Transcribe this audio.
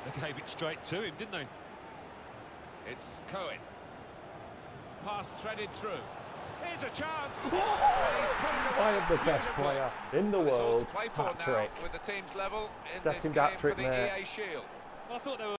They gave it straight to him, didn't they? It's Cohen. Pass threaded through. Here's a chance. I am the best player in the world. Hat trick. With the team's level in this game for the EA Shield. Well, I thought they were